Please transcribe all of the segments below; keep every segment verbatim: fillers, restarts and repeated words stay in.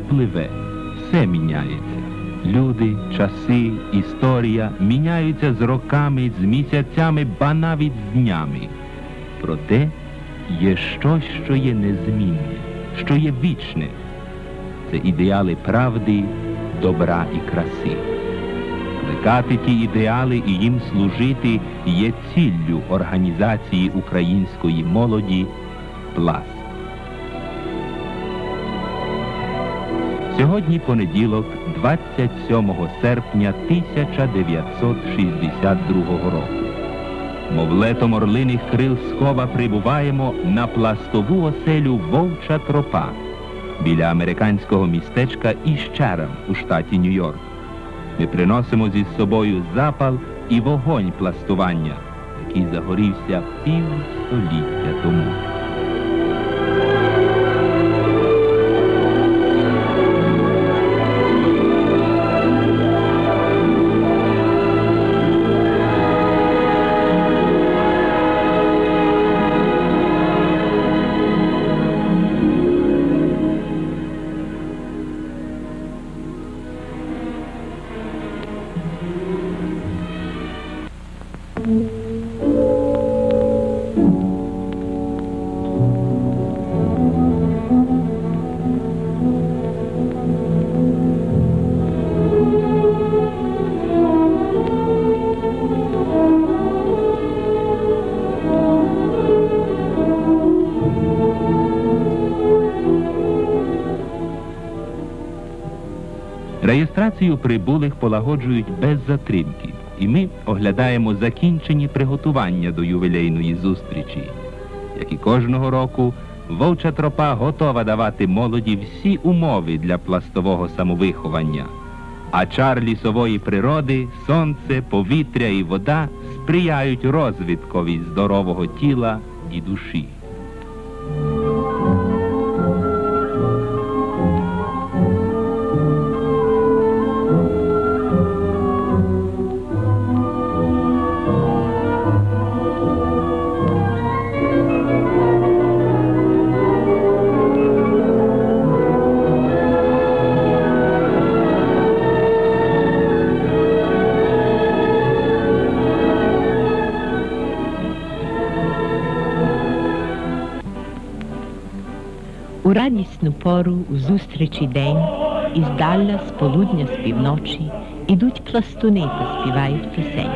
пливе, все міняється. Люди, часи, історія міняються з роками, з місяцями, ба навіть з днями. Проте є щось, що є незмінне, що є вічне. Це ідеали правди, добра і краси. Плекати ті ідеали і їм служити є ціллю організації української молоді «Пласт». Сьогодні понеділок, двадцять сьомого серпня тисяча дев'ятсот шістдесят другого року. Мов летом орлиних крил скова прибуваємо на пластову оселю «Вовча тропа» біля американського містечка East Chatham у штаті Нью-Йорк. Ми приносимо зі собою запал і вогонь пластування, який загорівся півстоліття тому. Реєстрацію прибулих полагоджують без затримки, і ми оглядаємо закінчені приготування до ювілейної зустрічі. Як і кожного року, «Вовча тропа» готова давати молоді всі умови для пластового самовиховання, а чар лісової природи, сонце, повітря і вода сприяють розвиткові здорового тіла і душі. У радісну пору, у зустрічі день, іздаля, з полудня, з півночі, ідуть пластуни та співають пісень.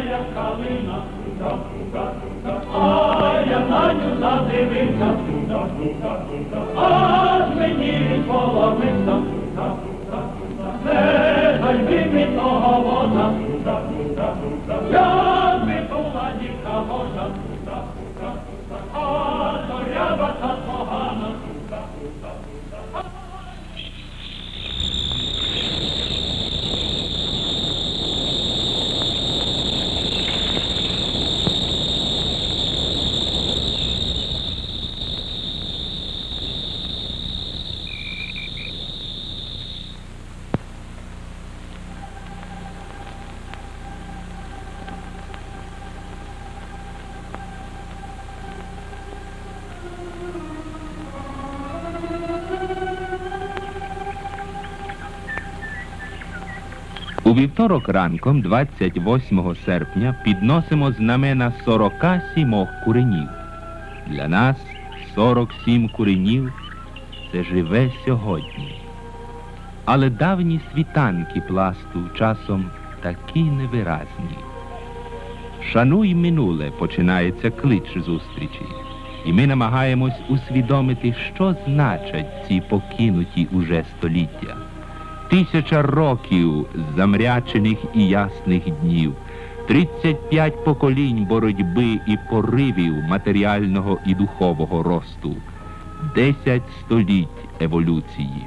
У вівторок ранком, двадцять восьмого серпня, підносимо знамена сорока сімох куренів. Для нас сорок сім куренів – це живе сьогодні. Але давні світанки пласту часом такі невиразні. «Шануй минуле» починається клич зустрічі. І ми намагаємось усвідомити, що значать ці покинуті уже століття. Тисяча років замрячених і ясних днів, тридцять п'ять поколінь боротьби і поривів матеріального і духового росту, десять століть еволюції.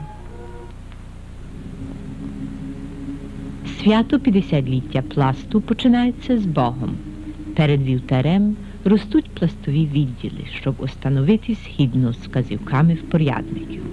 Свято п'ятдесятліття пласту починається з Богом. Перед вівтарем ростуть пластові відділи, щоб установити згідно з вказівками впорядників.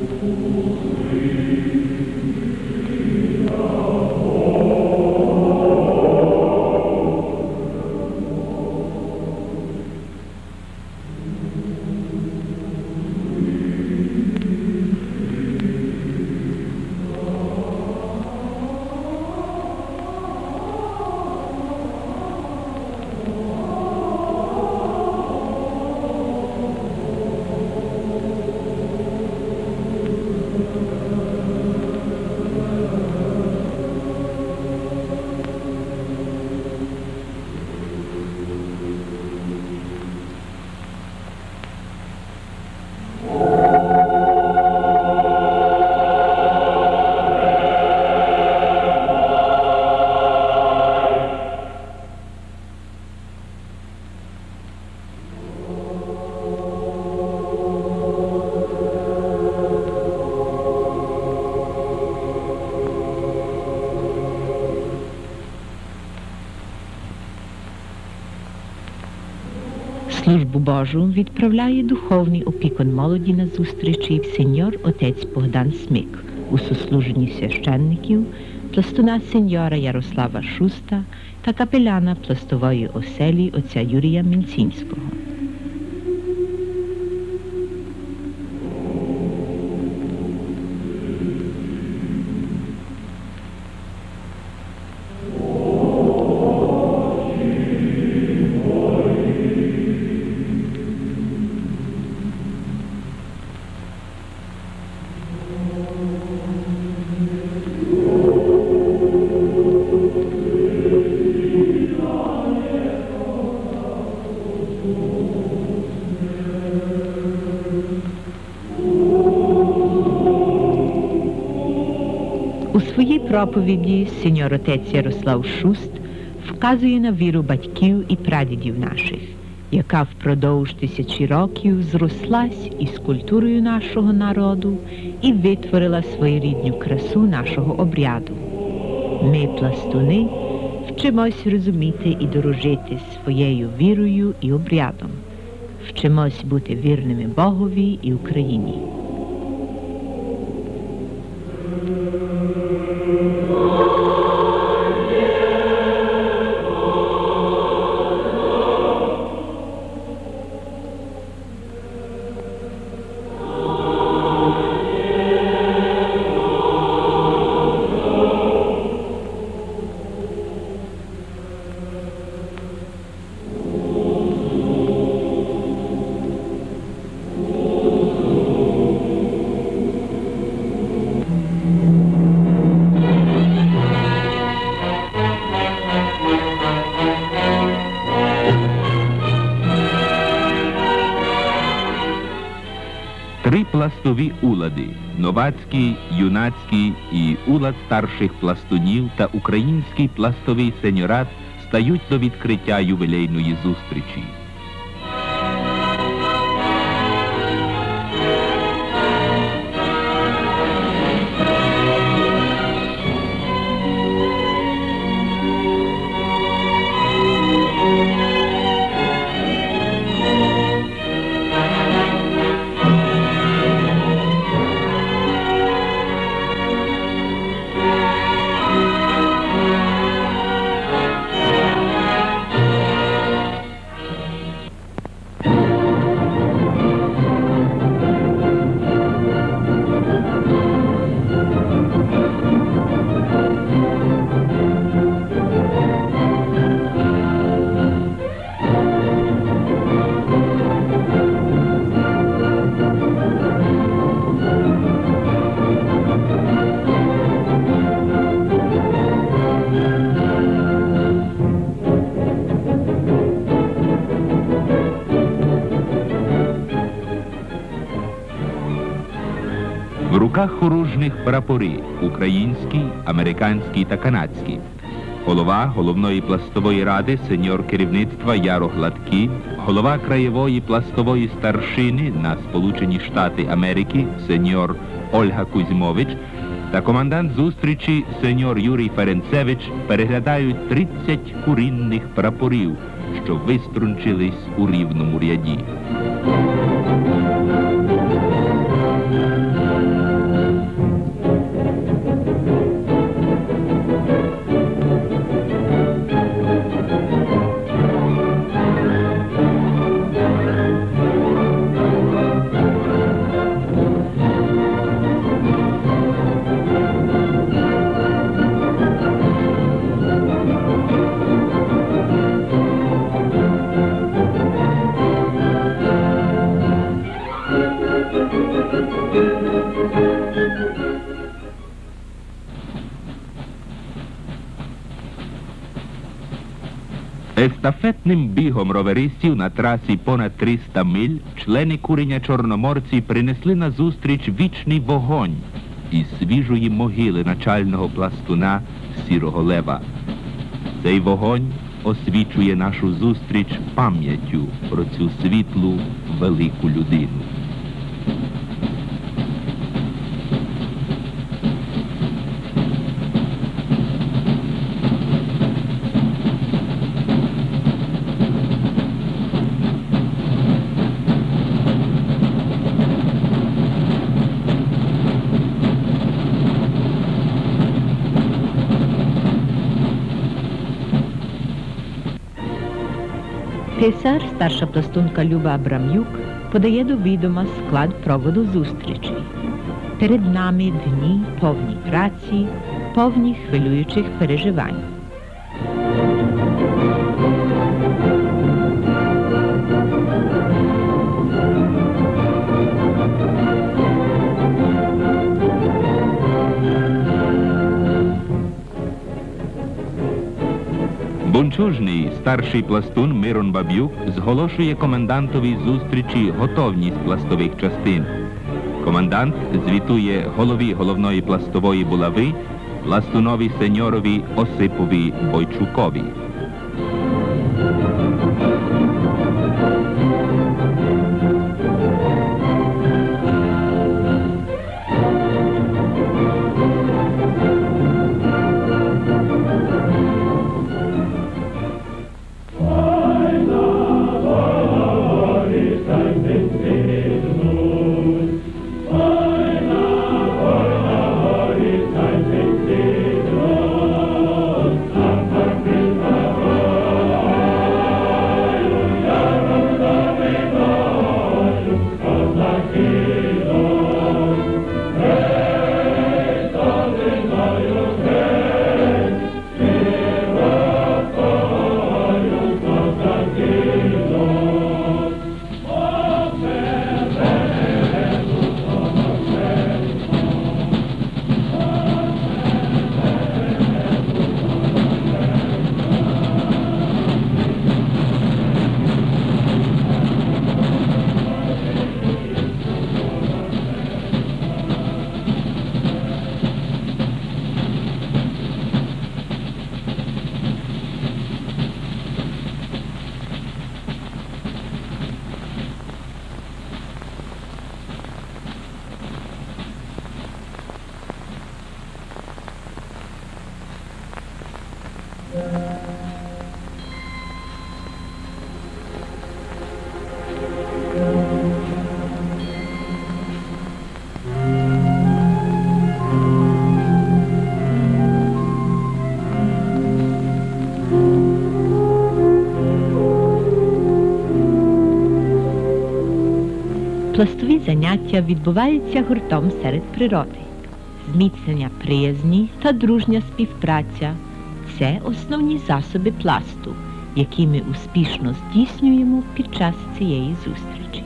Службу Божу відправляє духовний опікун молоді на зустрічі сеньор отець Богдан Смик у сослуженні священників, пластуна сеньора Ярослава Шуста та капеляна пластової оселі отця Юрія Мінцінського. У своїй проповіді сеньор отець Ярослав Шуст вказує на віру батьків і прадідів наших, яка впродовж тисячі років зрослась із культурою нашого народу і витворила своєрідню красу нашого обряду. Ми, пластуни, вчимось розуміти і дорожити своєю вірою і обрядом. Вчимось бути вірними Богові і Україні. Три пластові улади – новацький, юнацький і улад старших пластунів та український пластовий сеньорат – стають до відкриття ювілейної зустрічі. В руках хоружних прапори – український, американський та канадський. Голова головної пластової ради, сеньор керівництва Яро Гладкий, голова краєвої пластової старшини на Сполучені Штати Америки, сеньор Ольга Кузьмович, та командант зустрічі, сеньор Юрій Ференцевич, переглядають тридцять курінних прапорів, що виструнчились у рівному ряді. Естафетним бігом роверистів на трасі понад триста миль члени курення чорноморці принесли назустріч вічний вогонь із свіжої могили начального пластуна Сірого Лева. Цей вогонь освічує нашу зустріч пам'яттю про цю світлу, велику людину. Писар, старша пластунка Люба Абрам'юк, подає до відома склад проводу зустрічі. Перед нами дні повні праці, повні хвилюючих переживань. Бунчужний старший пластун Мирон Баб'юк зголошує комендантовій зустрічі готовність пластових частин. Комендант звітує голові головної пластової булави пластунові сеньорові Осипові Бойчукові. Пластові заняття відбуваються гуртом серед природи. Зміцнення приязні та дружня співпраця – це основні засоби пласту, які ми успішно здійснюємо під час цієї зустрічі.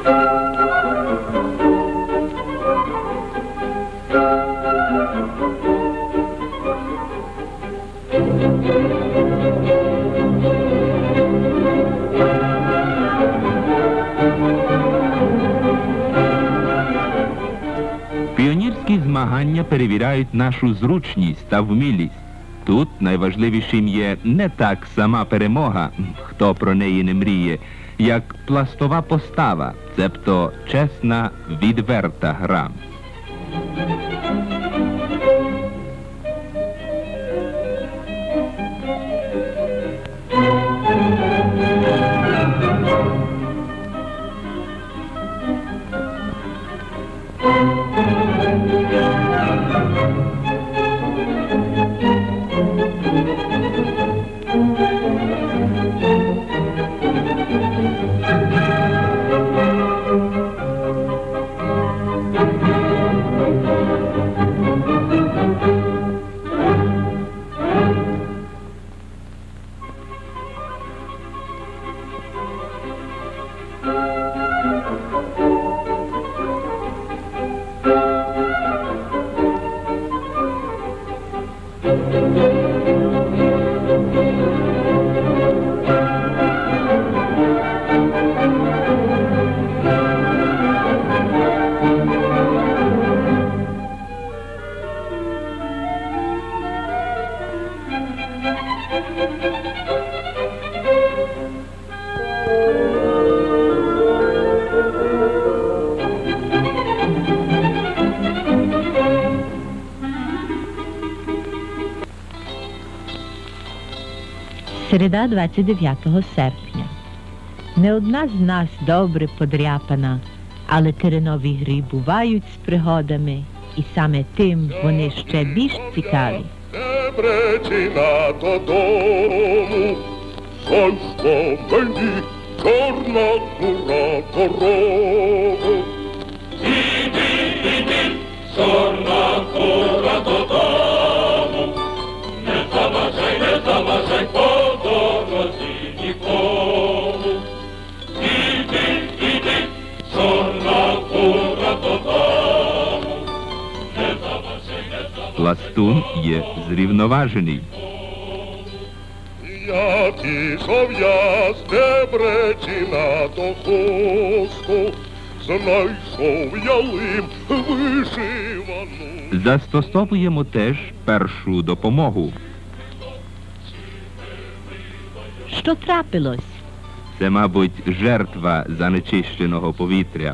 Піонірські змагання перевіряють нашу зручність та вмілість. Тут найважливішим є не так сама перемога, хто про неї не мріє, як пластова постава, цебто чесна, відверта гра. Середа, двадцять дев'ятого серпня. Не одна з нас добре подряпана, але теренові гри бувають з пригодами, і саме тим вони ще більш цікаві. Бречина додому, сонько мені, чорна кура дорогу. Іди, іди, чорна кура додому, не заважай, не заважай по дорозі нікому. Іди, іди, чорна кура додому, не заважай, не заважай. Пластун є зрівноважений. Як ішов я з Дебречина до хусту, знайшов ялим вишивану. Застосовуємо теж першу допомогу. Що трапилось? Це, мабуть, жертва занечищеного повітря.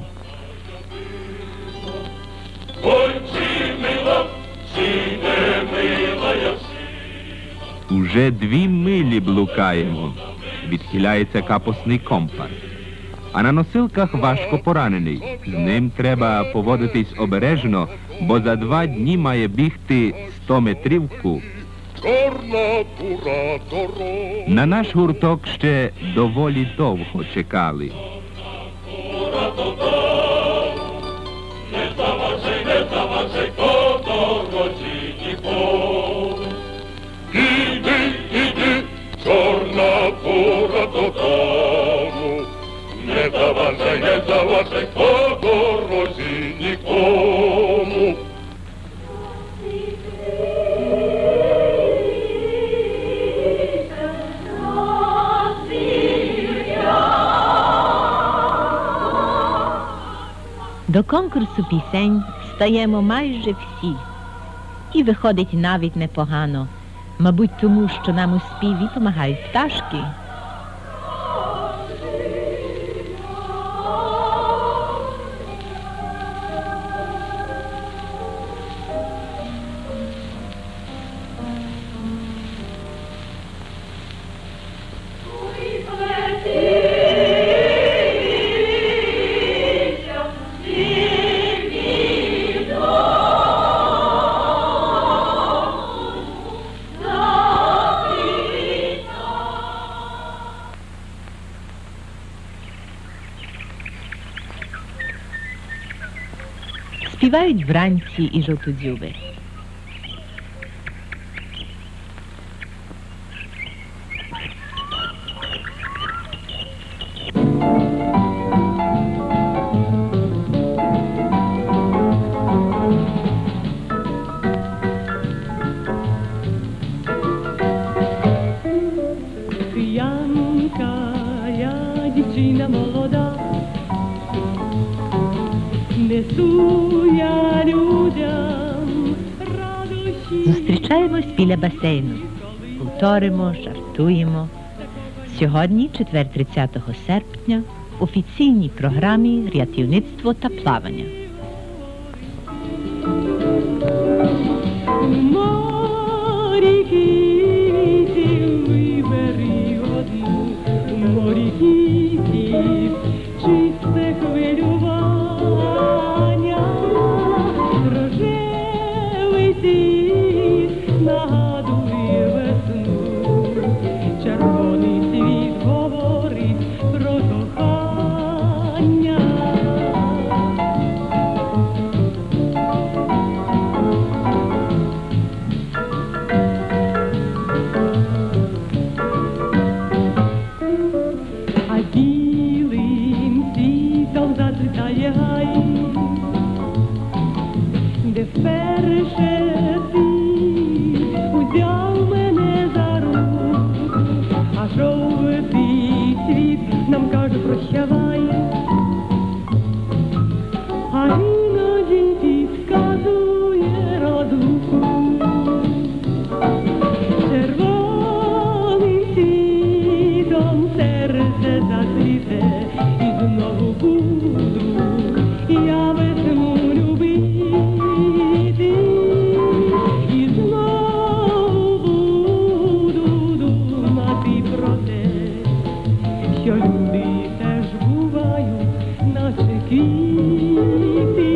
Ой, чи мила, чи не мила я всі. Уже дві милі блукаємо. Відхиляється капосний компас. А на носилках важко поранений. З ним треба поводитись обережно, бо за два дні має бігти стометрівку. Чорна кура дорога. На наш гурток ще доволі довго чекали. Кура додому, не заважай, не заважай по дорозі нікому. Іди, іди, чорна кура додому, не заважай, не заважай по дорозі нікому. До конкурсу пісень стаємо майже всі. І виходить навіть непогано. Мабуть, тому, що нам у співі допомагають пташки. Співають вранці і жовтодзюби. дівчина молода, несу я людям радощі. Зустрічаємось біля басейну. Повторимо, жартуємо. Сьогодні, четвер тридцятого серпня, в офіційній програмі «Рятівництво та плавання». Моряків, вибери одну, моряків, чисте хвилювання, рожевий світ нагадує весну, червоний світ говорить про кохання. А білим світом зацвітає гай, де вперше ти узяв мене за руку, а жовтий світ нам каже прощавай, а іноді підказує розлуку. Червоним світом серце зацвіте, і знову буду я весну любити, і знову буду думати про те, що люди теж бувають, наче квіти.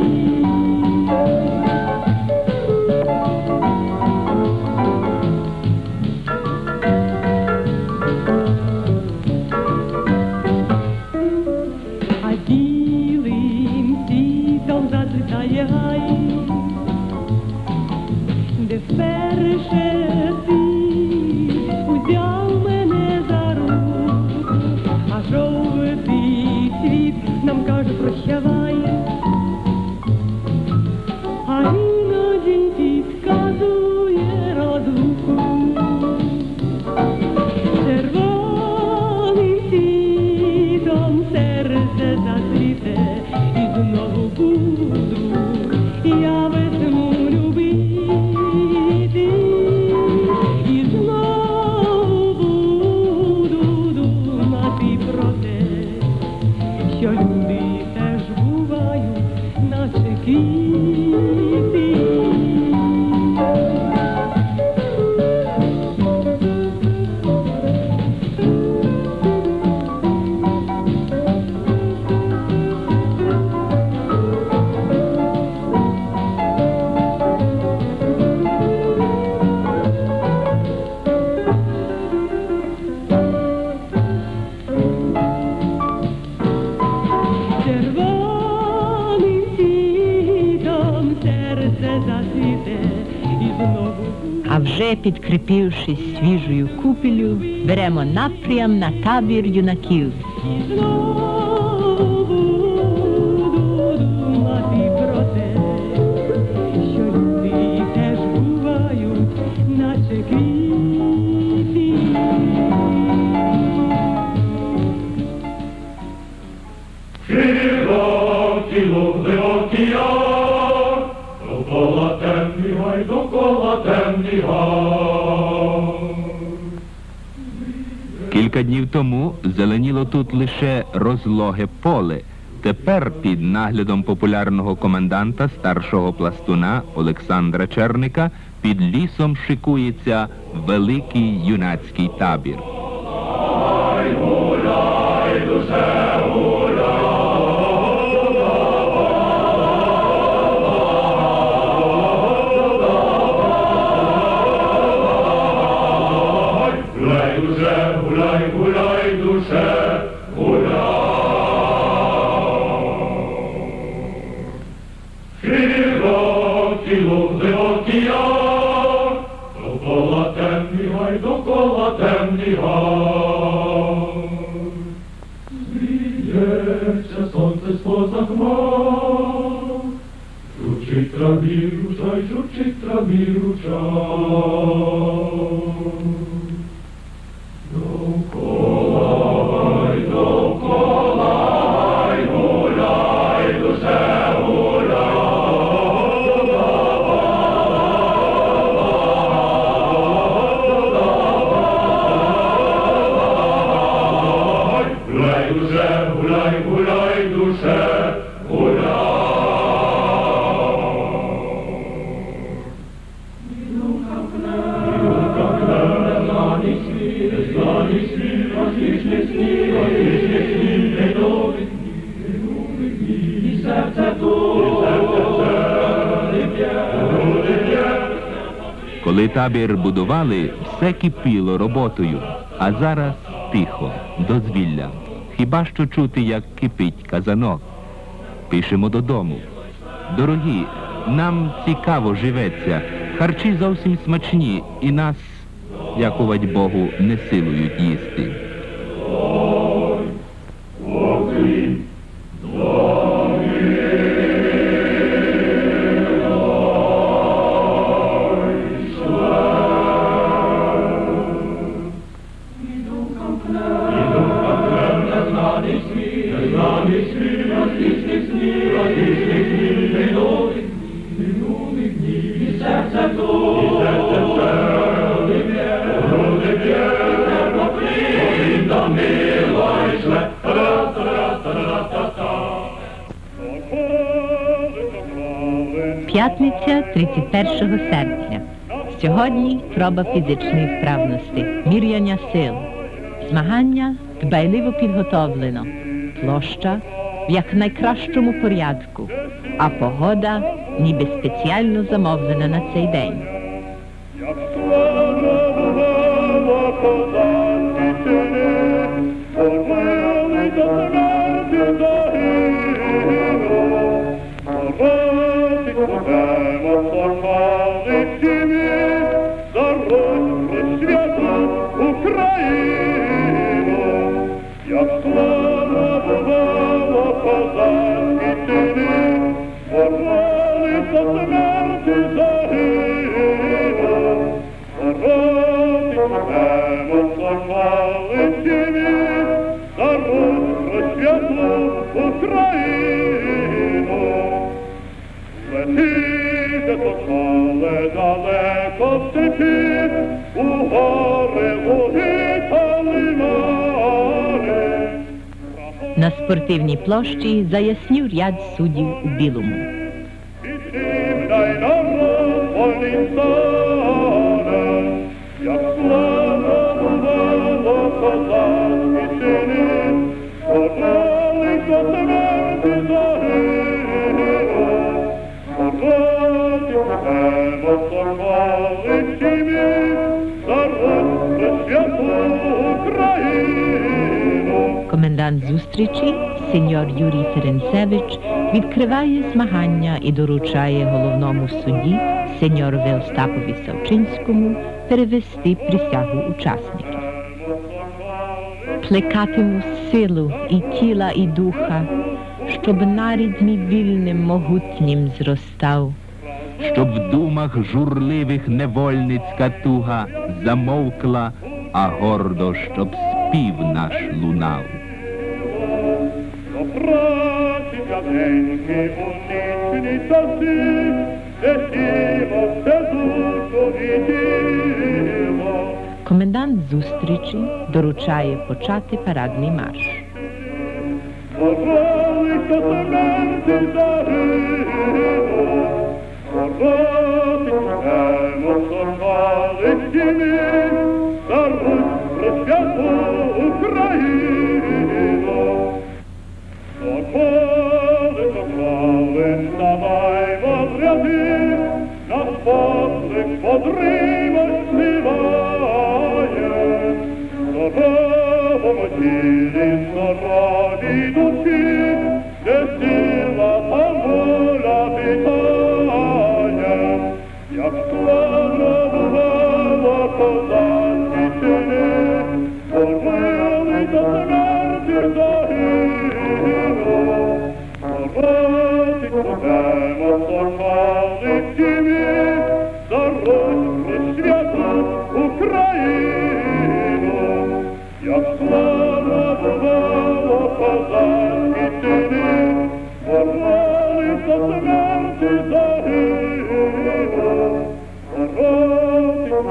А білим світом зацвітає гай, де вперше ти узяв мене за руку, а жовтий світ нам каже прощавай, а іноді підказує розлуку. Червоним світом серце зацвіте, і знову буду я весну любити, і знову буду думати про те, що люди теж бувають, наче квіти. Червоним світом серце зацвіте, і знову А вже підкріпившись свіжою купелю, беремо напрям на табір юнаків. і знову буду думати про те, що люди теж бувають, наче квіти. Широкі луги океан, довкола темний гай, довкола темний гай. Кілька днів тому зеленіло тут лише розлоге поле. Тепер під наглядом популярного коменданта, старшого пластуна Олександра Черника, під лісом шикується великий юнацький табір. Гуляй, гуляй, душе, гуляй. Гуляй, душе, гуляй, гуляй, душе, гуляй. Широкі луги океан, довкола темний гай, довкола темний гай. Зміється сонце з-поза хмар, журчить траві ручай, журчить траві ручай. Довкола гай, душе, гуляй, гуляй, душе, гуляй. Незнаний світ, розлічний світ, розлічний світ, не новий дні, і серце тут, груди б'є, груди б'є. Коли табір будували, все кипіло роботою, а зараз тихо, дозвілля. Хіба що чути, як кипить казанок. Пишемо додому. Дорогі, нам цікаво живеться, харчі зовсім смачні, і нас, дякувать Богу, не силують їсти. П'ятниця, тридцять першого серпня. Сьогодні проба фізичної вправності, міряння сил. Змагання дбайливо підготовлено. Площа в якнайкращому порядку, а погода ніби спеціально замовлена на цей день. На спортивній площі заяснів ряд суддів у білому. Комендант зустрічі, сеньор Юрій Ференцевич, відкриває змагання і доручає головному судді, сеньорові Остапові Савчинському, перевести присягу учасників. Плекатиму силу і тіла, і духа, щоб нарід мій вільним, могутнім зростав. Щоб в думах журливих невольницька туга замовкла, а гордо, щоб спів наш лунав. Комендант зустрічі доручає почати парадний марш.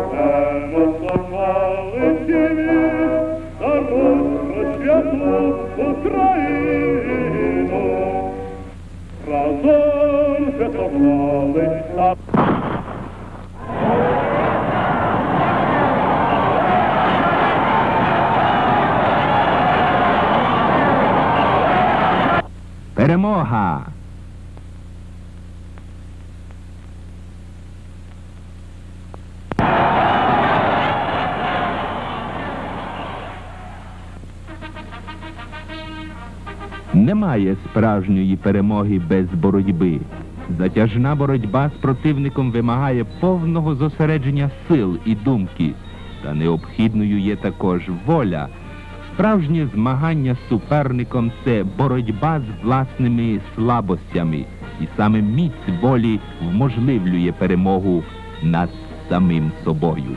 Святу Україно, разом святкували, а Перемога! Немає справжньої перемоги без боротьби. Затяжна боротьба з противником вимагає повного зосередження сил і думки. Та необхідною є також воля. Справжнє змагання з суперником – це боротьба з власними слабостями. І саме міць волі вможливлює перемогу над самим собою.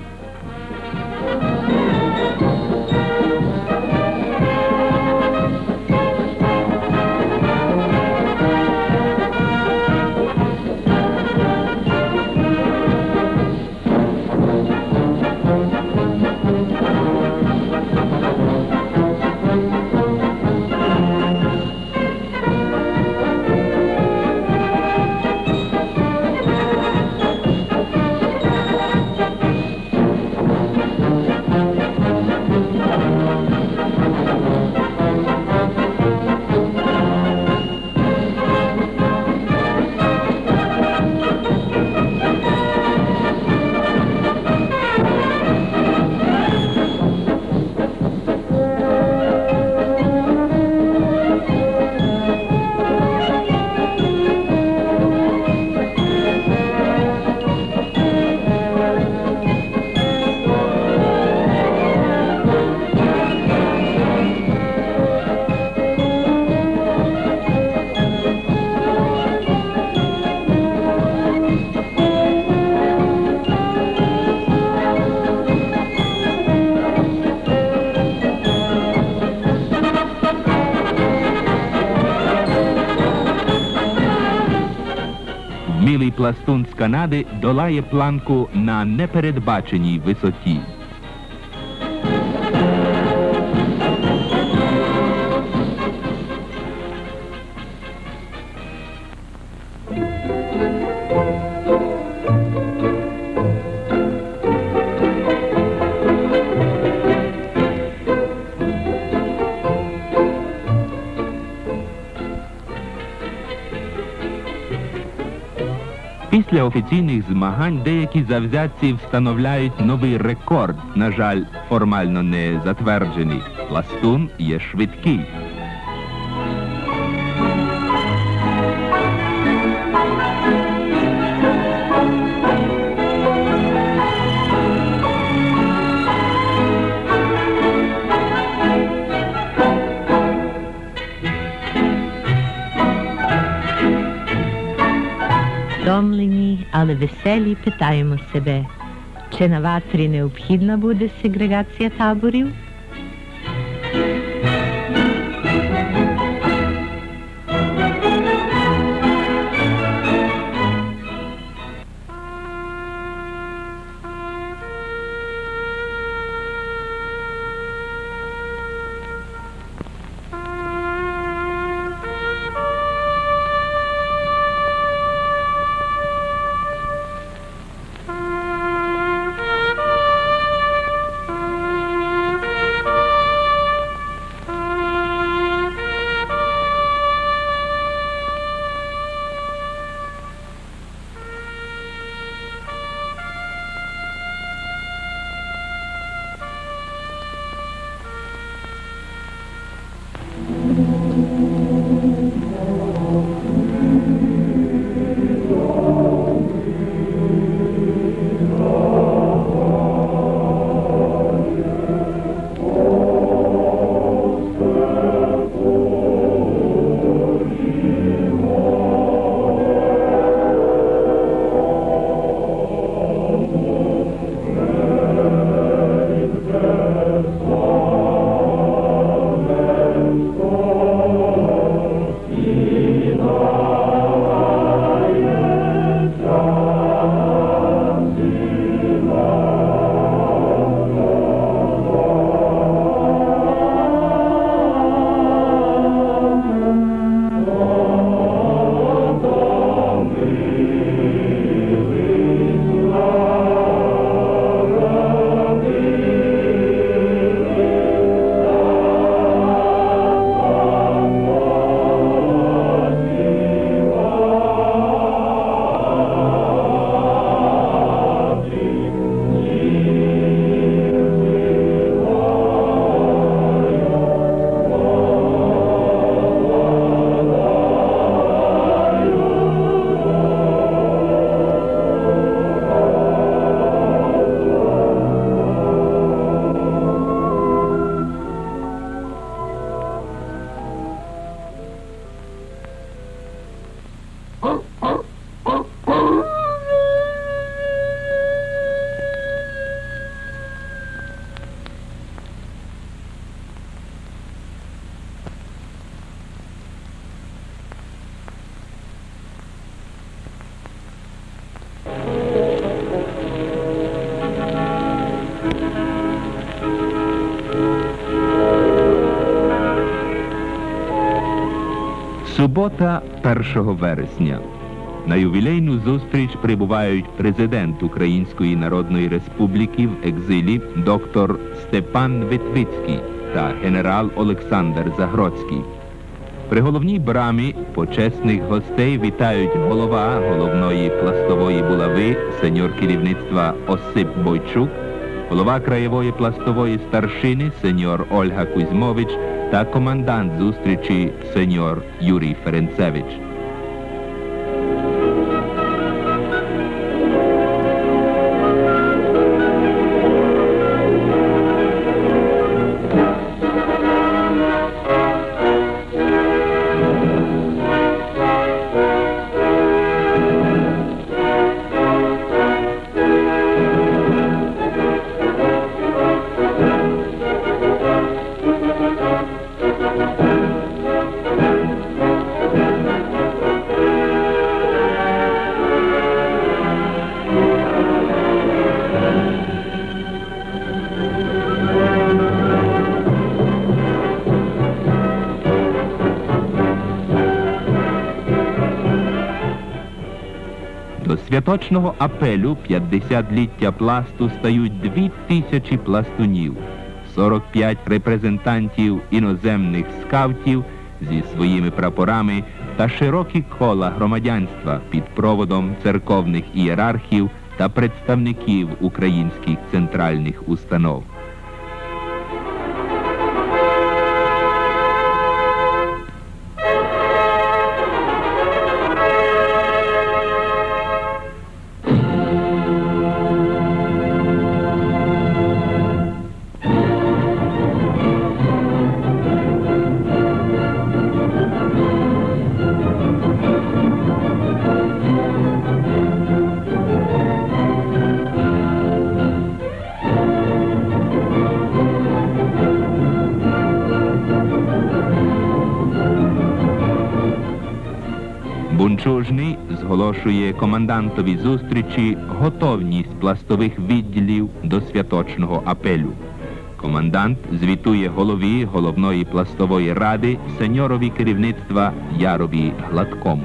Вмілий пластун з Канади долає планку на непередбаченій висоті. Після офіційних змагань деякі завзятці встановляють новий рекорд, на жаль, формально не затверджений. Пластун є швидкий. Втомлені, але веселі питаємо себе, чи на ватрі необхідна буде сегрегація таборів? Субота, першого вересня. На ювілейну зустріч прибувають президент Української Народної Республіки в екзилі доктор Степан Витвицький та генерал Олександр Загродський. При головній брамі почесних гостей вітають голова головної пластової булави, сеньор керівництва Осип Бойчук, голова краєвої пластової старшини, сеньор Ольга Кузьмович та командант зустрічі, сеньор Юрій Ференцевич. До святочного апелю п'ятдесятліття пласту стають дві тисячі пластунів, сорок п'ять репрезентантів іноземних скаутів зі своїми прапорами та широкі кола громадянства під проводом церковних ієрархів та представників українських центральних установ. Бунчужний зголошує командантові зустрічі готовність пластових відділів до святочного апелю. Командант звітує голові головної пластової ради сеньорові керівництва Ярові Гладкому.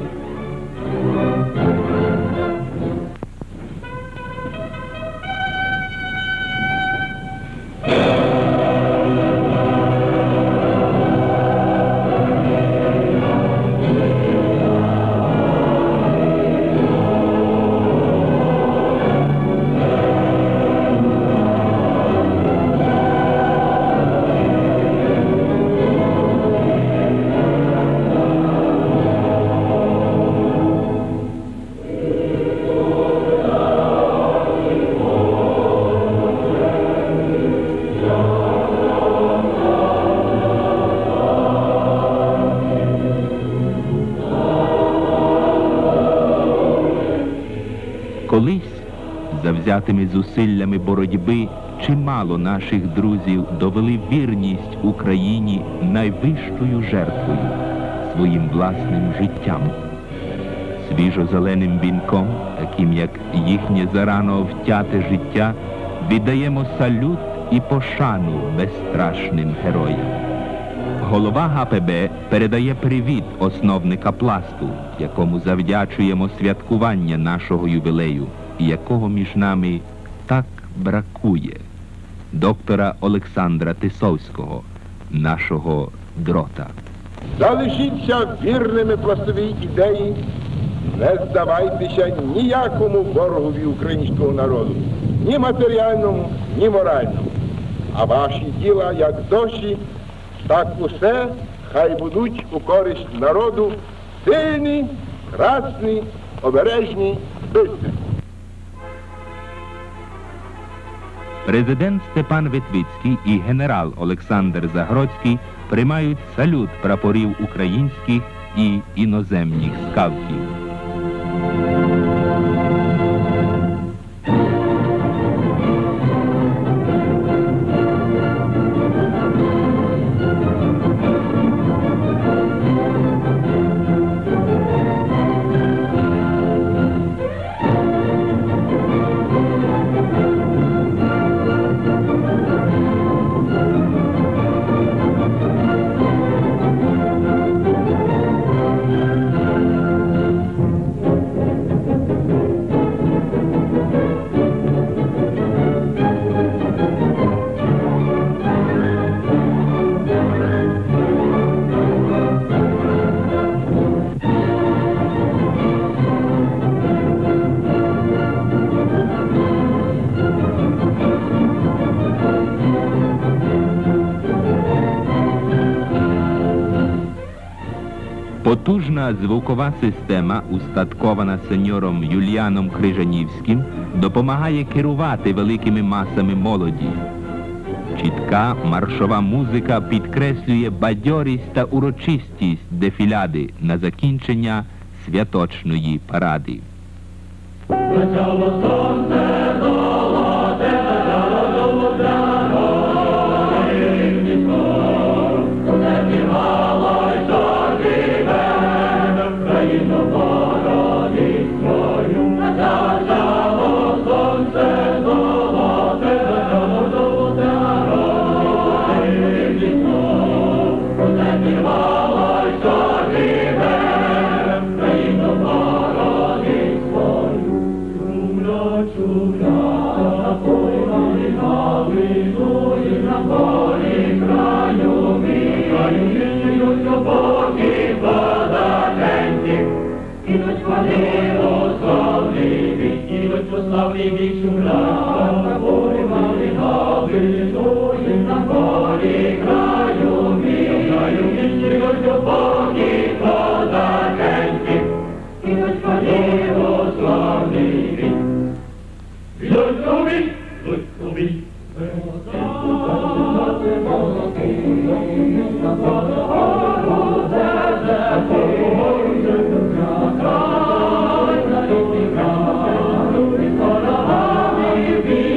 Колись, завзятими зусиллями боротьби, чимало наших друзів довели вірність Україні найвищою жертвою – своїм власним життям. Свіжо-зеленим вінком, таким як їхнє зарано втяте життя, віддаємо салют і пошану безстрашним героям. Голова га пе бе передає привіт основника пласту, якому завдячуємо святкування нашого ювілею, і якого між нами так бракує. Доктора Олександра Тисовського, нашого дрота. Залишіться вірними пластовій ідеї, не здавайтеся ніякому ворогові українського народу, ні матеріальному, ні моральному. А ваші діла, як досі, так усе хай будуть у користь народу сильні, красні, обережні, бистрі. Президент Степан Витвицький і генерал Олександр Загродський приймають салют прапорів українських і іноземних скаутів. Потужна звукова система, устаткована сеньором Юліаном Крижанівським, допомагає керувати великими масами молоді. Чітка маршова музика підкреслює бадьорість та урочистість дефіляди на закінчення святочної паради. Be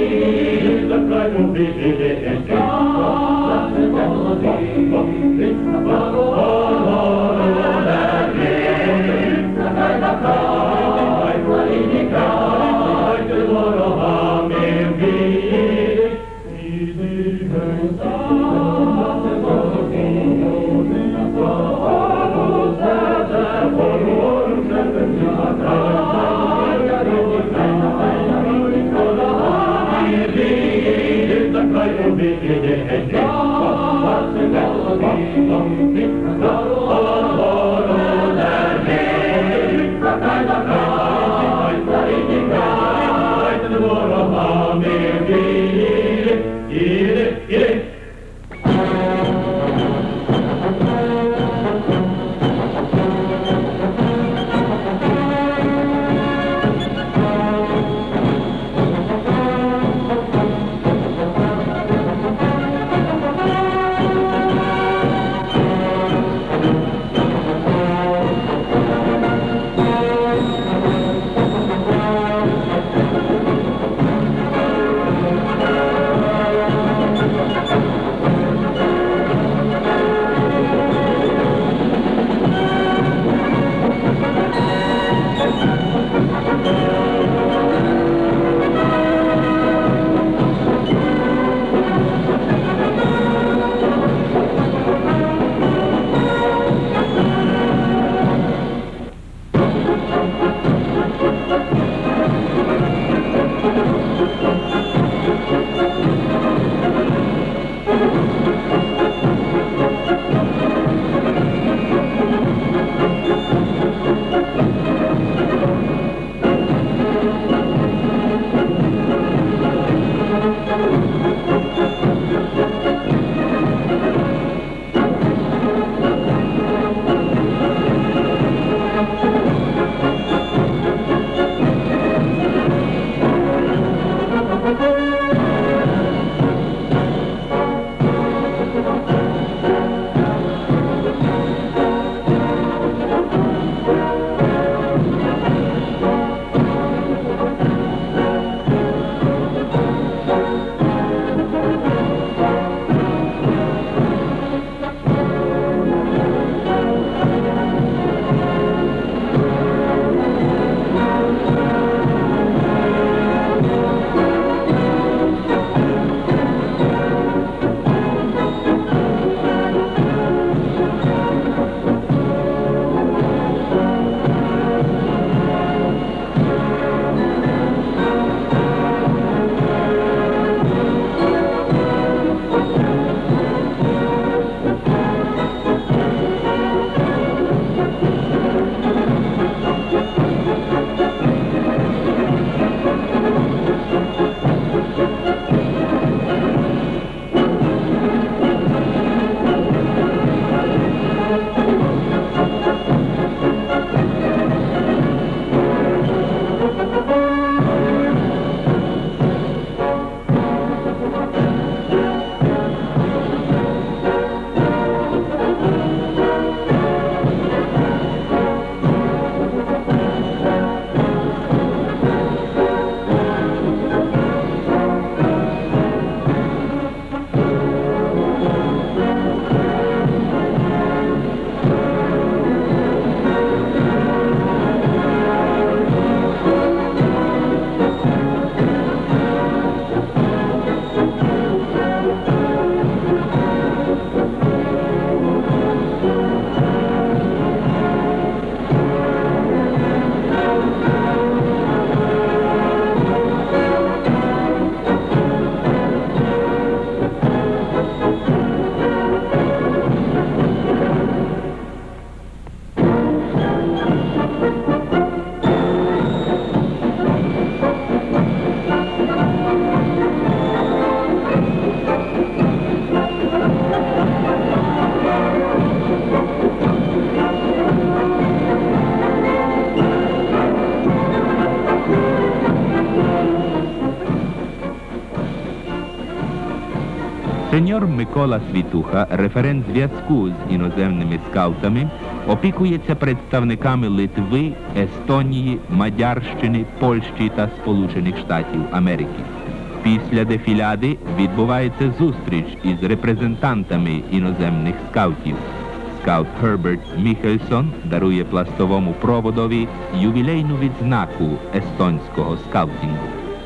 Майор Микола Світуха, референт зв'язку з іноземними скаутами, опікується представниками Литви, Естонії, Мадярщини, Польщі та Сполучених Штатів Америки. Після дефіляди відбувається зустріч із репрезентантами іноземних скаутів. Скаут Герберт Міхельсон дарує пластовому проводові ювілейну відзнаку естонського скаутингу.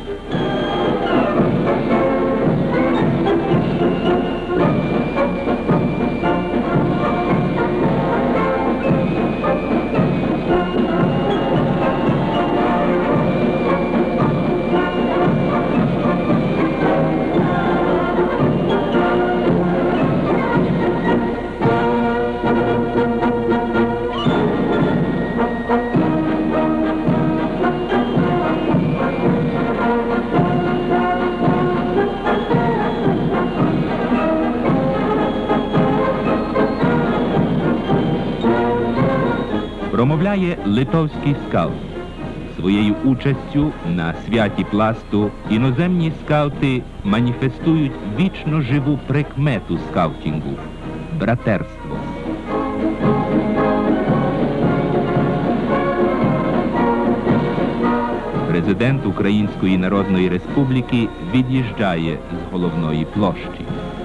Промовляє литовський скаут. Своєю участю на святі пласту іноземні скаути маніфестують вічно живу прикмету скаутингу – братерство. Президент Української Народної Республіки від'їжджає з головної площі.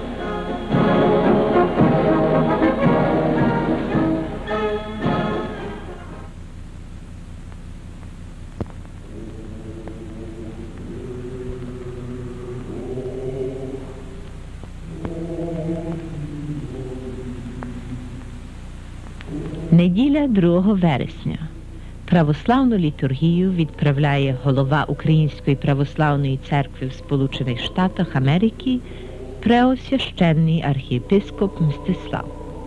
Неділя другого вересня. Православну літургію відправляє голова Української православної церкви в Сполучених Штатах Америки преосвященний архієпископ Мстислав.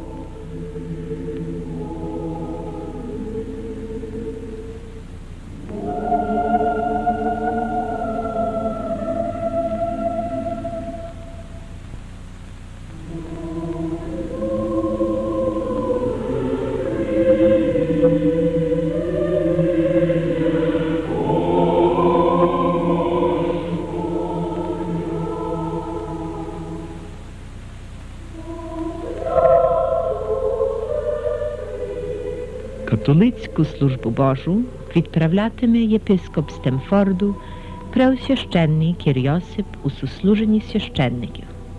Католицьку службу Божу відправлятиме єпископ Стемфорду преосвященний Кір Йосип у сослуженні священників.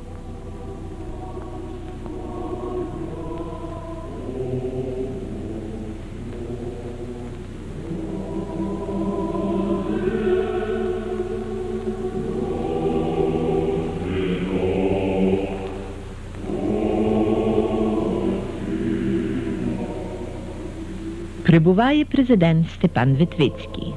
Прибуває президент Степан Витвицький.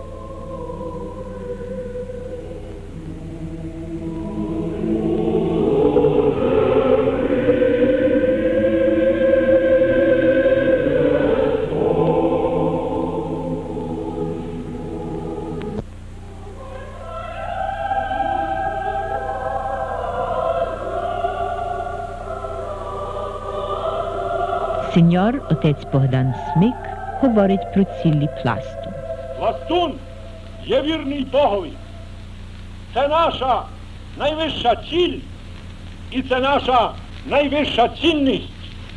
Сеньор отець Богдан Смик говорить про цілі пласту. Пластун є вірний Богові. Це наша найвища ціль і це наша найвища цінність.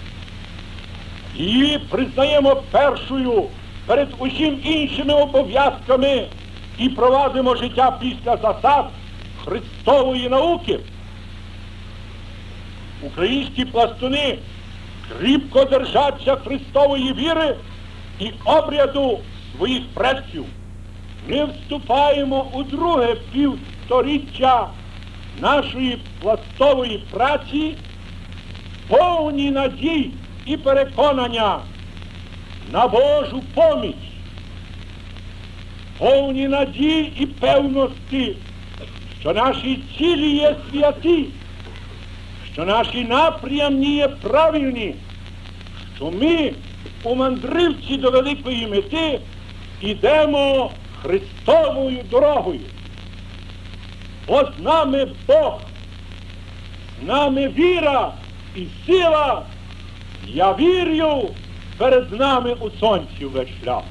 Її признаємо першою перед усім іншими обов'язками і провадимо життя після засад Христової науки. Українські пластуни кріпко держаться Христової віри і обряду своїх предків. Ми вступаємо у друге півсторіччя нашої пластової праці, повні надій і переконання на Божу поміч, повні надій і певності, що наші цілі є святі, що наші напрямні є правильні, що ми у мандрівці до великої мети ідемо Христовою дорогою. Бо з нами Бог, з нами віра і сила. Я вірю, перед нами у сонці весь шлях.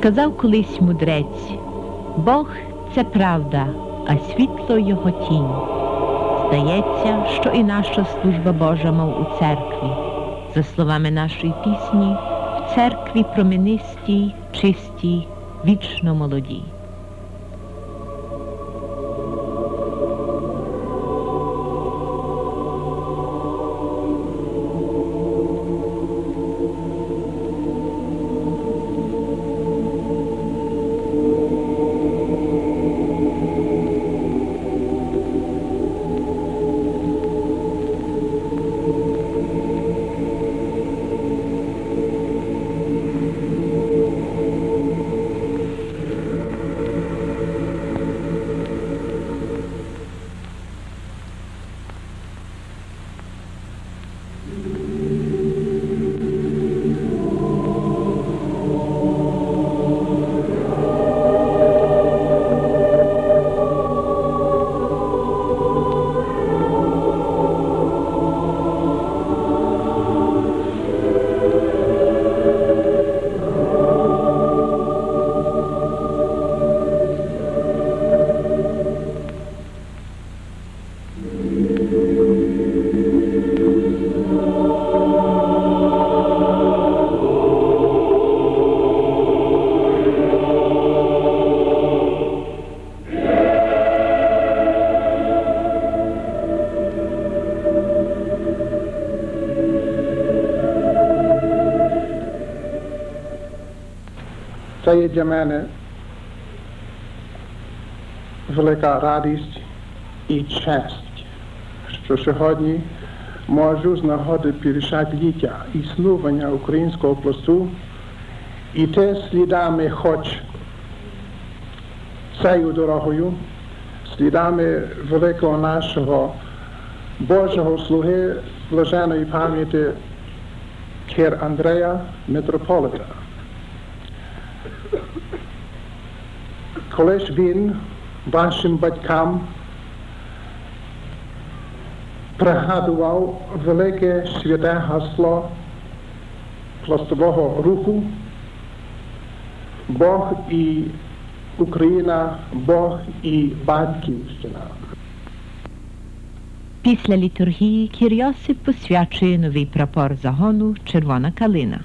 Сказав колись мудрець: Бог – це правда, а світло – його тінь. Здається, що і наша служба Божа, мов у церкві. За словами нашої пісні, в церкві променистій, чистій, вічно молодій. Це є для мене велика радість і честь, що сьогодні можу з нагоди п'ятдесятиліття існування українського пласту іти слідами хоч цією дорогою, слідами великого нашого Божого слуги блаженої пам'яті кір Андрея митрополита. Коли ж він вашим батькам пригадував велике святе гасло пластового руху Бог і Україна, Бог і Батьківщина. Після літургії кір Йосип посвячує новий прапор загону «Червона калина».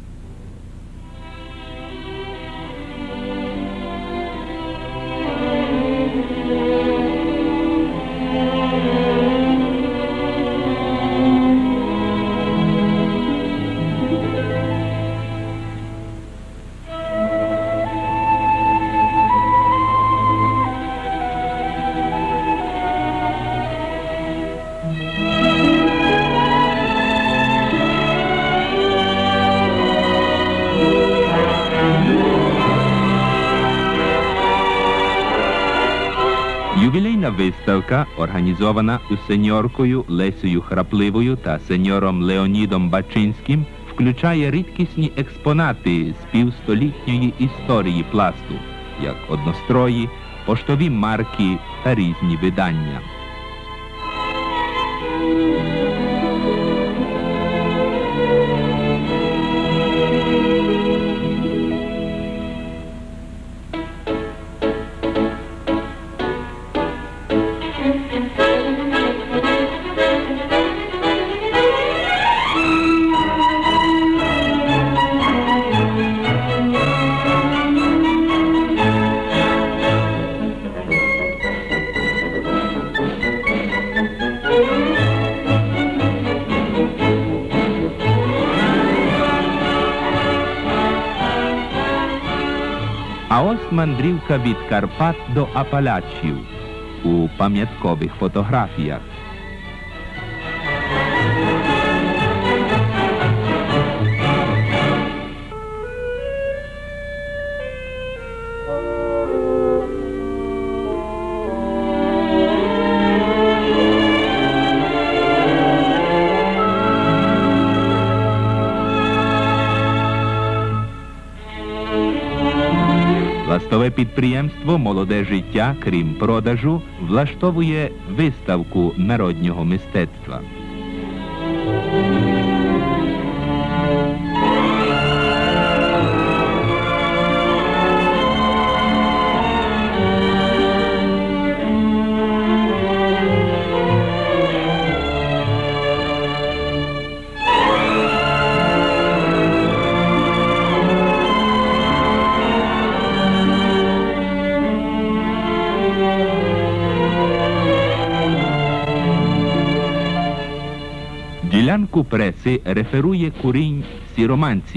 Ювілейна виставка, організована сеньоркою Лесею Храпливою та сеньором Леонідом Бачинським, включає рідкісні експонати з півстолітньої історії пласту, як однострої, поштові марки та різні видання. А ось мандрівка від Карпат до Апалачів у пам'яткових фотографіях. Пластове підприємство «Молоде життя», крім продажу, влаштовує виставку народнього мистецтва. зразку преси реферує курінь сіроманці.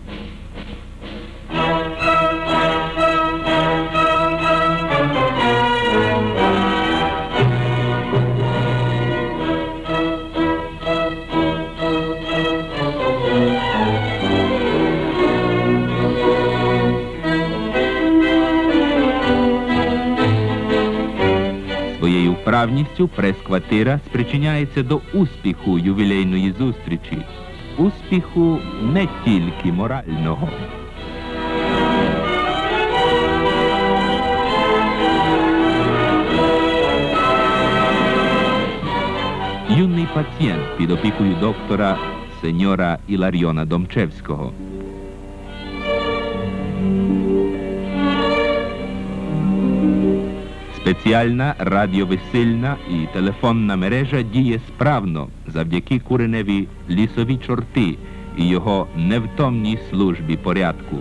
Своєю вправністю прес-квартира спричиняється до успіху ювілейної зустрічі. Успіху не тільки морального. Юний пацієнт під опікою доктора сеньора Іларіона Домчевського. Спеціальна радіовисильна і телефонна мережа діє справно завдяки Куреневі лісові чорти і його невтомній службі порядку.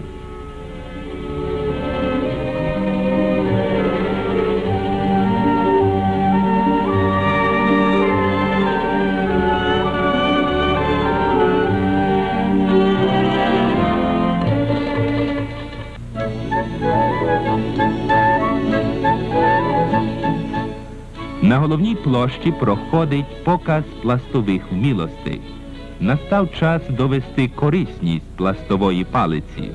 На головній площі проходить показ пластових вмілостей. Настав час довести корисність пластової палиці.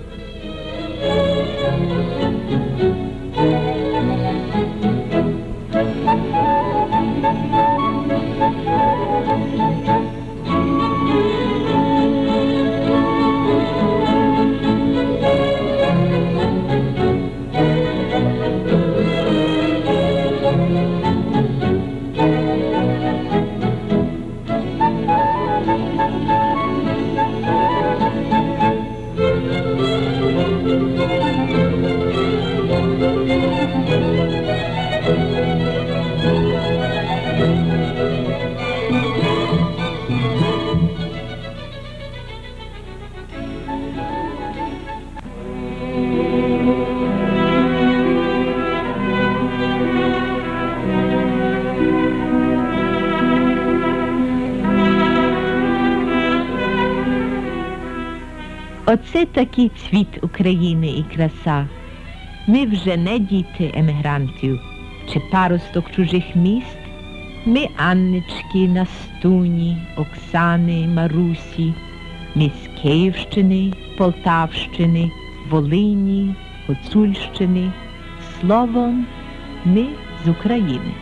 Оце такий цвіт України і краса. Ми вже не діти емігрантів чи паросток чужих міст. Ми Аннички, Настуні, Оксани, Марусі. Ми з Київщини, Полтавщини, Волині, Гуцульщини. Словом, ми з України.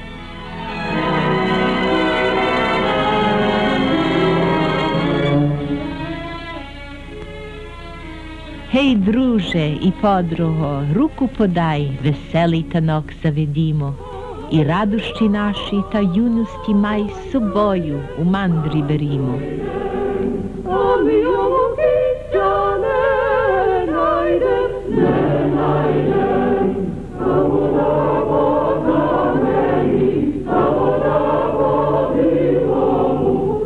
Гей, друже і подруго, руку подай, веселий танок заведімо, і радощі наші та юності май з собою у мандрі берімо. А ми його кінця не найдем, не найдем, та вода вода мені, та вода води лому,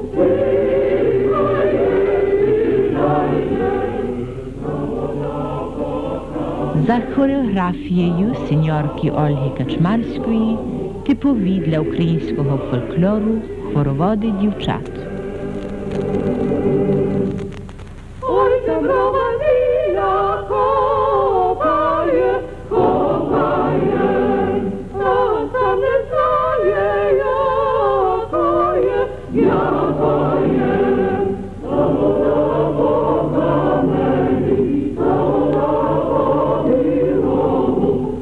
За хореографією сеньорки Ольги Качмарської типові для українського фольклору хороводи дівчат. Ой, та брова віля копає, копає, а сам не знає, якоє, якоє, та вода вода мені, та вода води лому,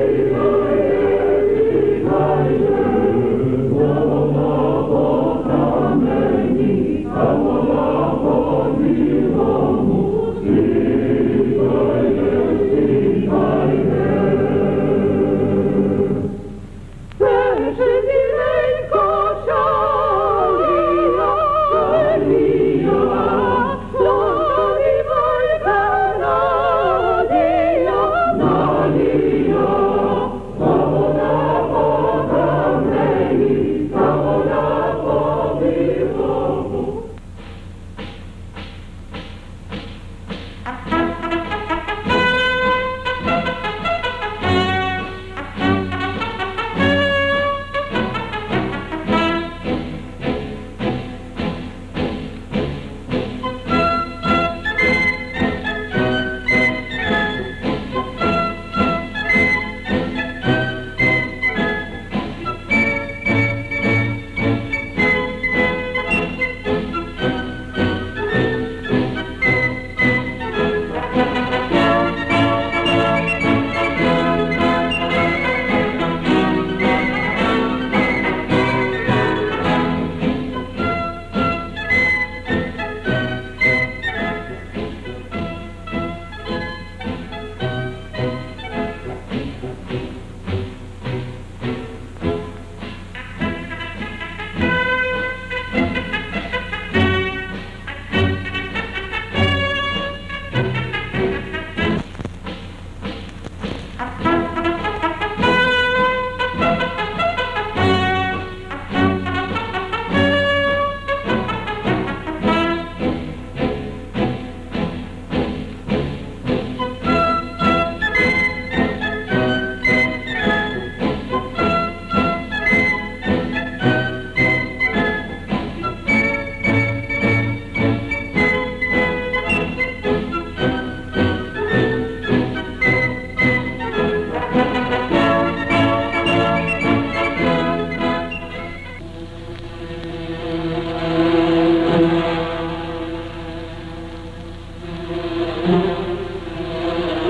співає, співає, та вода вода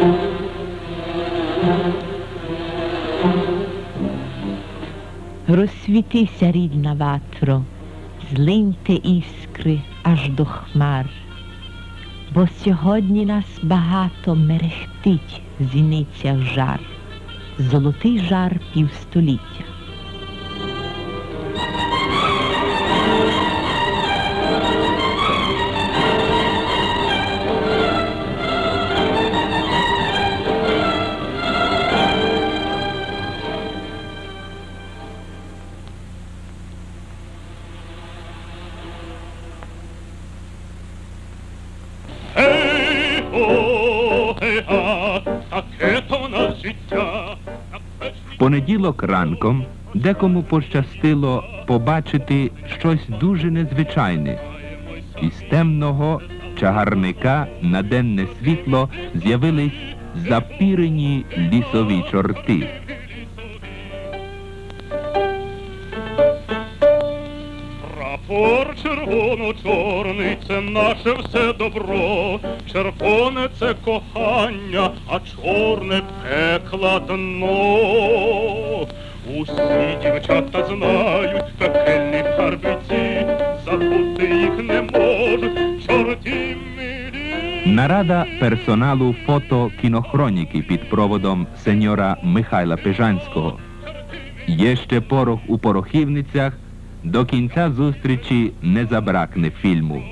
Розсвітися, рідна ватро, злиньте іскри аж до хмар, бо сьогодні нас багато мерехтить в зіницях жар, золотий жар півстоліття. В понеділок ранком декому пощастило побачити щось дуже незвичайне. Із темного чагарника на денне світло з'явились запірені лісові чорти. Прапор червоно-чорний – це наше все добро, червоне – це кохання, а чорне – пекла дно. Усі дівчата знають пекельні карбиці, забути їх не можуть, чорті милі. Нарада персоналу фото-кінохроніки під проводом сеньора Михайла Пежанського. Є ще порох у порохівницях, до кінця зустрічі не забракне фільму.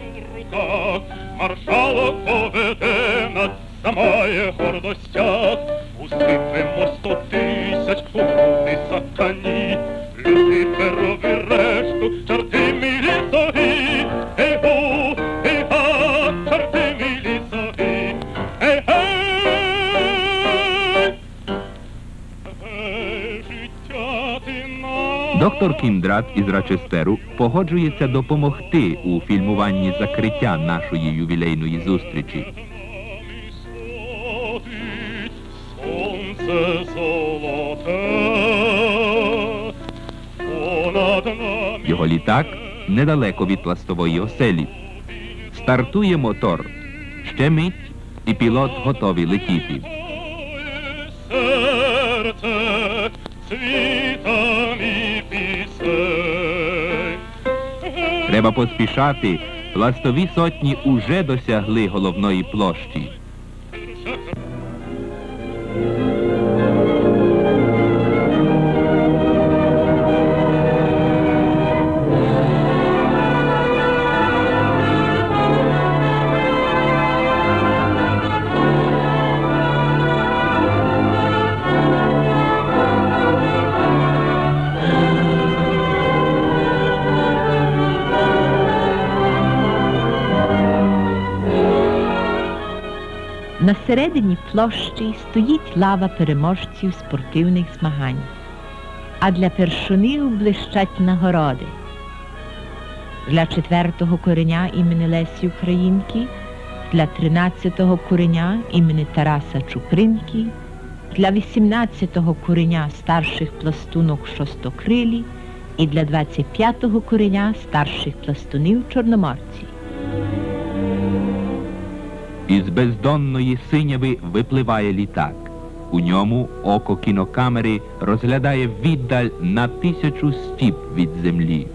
Маршалок поведе нас, замає гордостях, усипемо сто тисяч у груди сатані, Люциферові решту, чорти милі соги, ей-гу, ей-га, чорти милі соги, ей-гей! Ей, життя ти нам. Доктор Кіндрат із Рачестеру погоджується допомогти у фільмуванні закриття нашої ювілейної зустрічі. Сонце золоте, понад нами. Його літак недалеко від пластової оселі. Стартує мотор. Ще мить, і пілот готовий летіти. Серце цвітами пісень. Треба поспішати. Пластові сотні уже досягли головної площі. На середині площі стоїть лава переможців спортивних змагань, а для першунів блищать нагороди. Для четвертого кореня імені Лесі Українки, для тринадцятого кореня імені Тараса Чупринки, для вісімнадцятого кореня старших пластунок шостокрилі і для двадцять п'ятого кореня старших пластунів чорноморці. Із бездонної синяви випливає літак. У ньому око кінокамери розглядає віддаль на тисячу стіп від землі.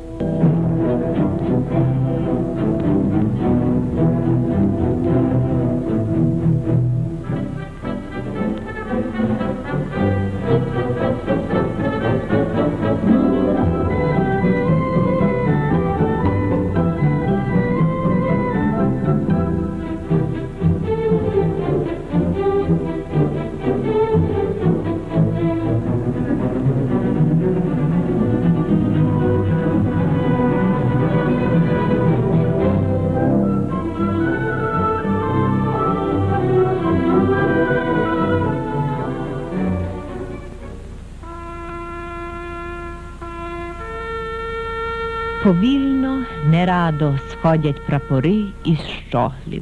Повільно, нерадо сходять прапори із щоглів.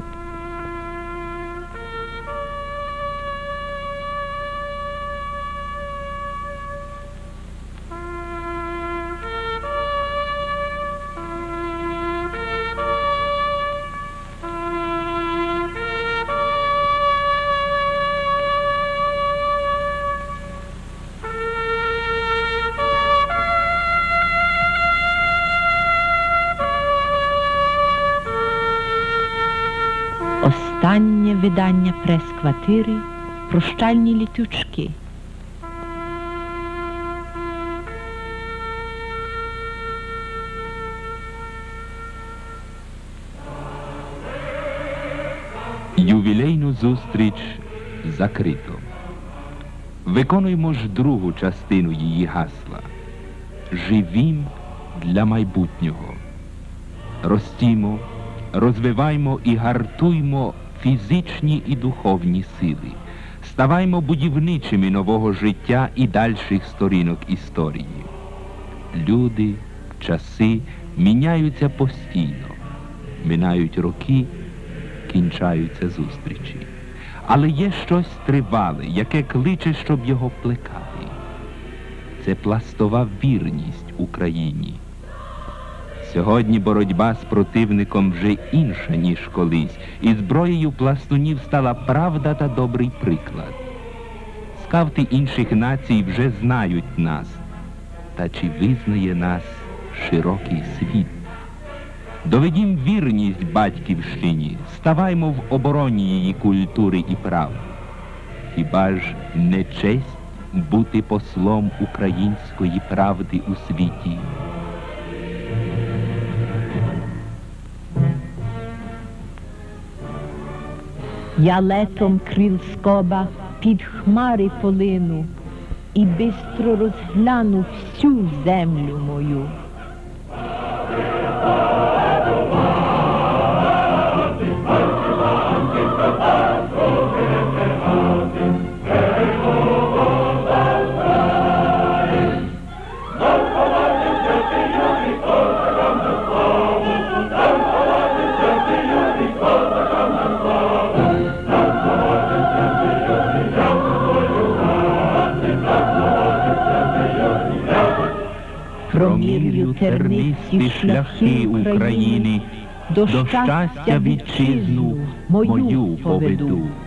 Останнє видання прес-квартири «Прощальні літючки». Ювілейну зустріч закрито. Виконуємо ж другу частину її гасла. Живім для майбутнього. Ростімо, розвиваймо і гартуймо фізичні і духовні сили. Ставаймо будівничими нового життя і дальших сторінок історії. Люди, часи міняються постійно. Минають роки, кінчаються зустрічі. Але є щось тривале, яке кличе, щоб його плекати. Це пластова вірність Україні. Сьогодні боротьба з противником вже інша, ніж колись, і зброєю пластунів стала правда та добрий приклад. Скаути інших націй вже знають нас, та чи визнає нас широкий світ? Доведім вірність батьківщині, ставаймо в обороні її культури і прав. Хіба ж не честь бути послом української правди у світі? Я летом крил скоба під хмари полину і бистро розгляну всю землю мою. Промірю тернисті шляхи України, до щастя вітчизну мою поведу.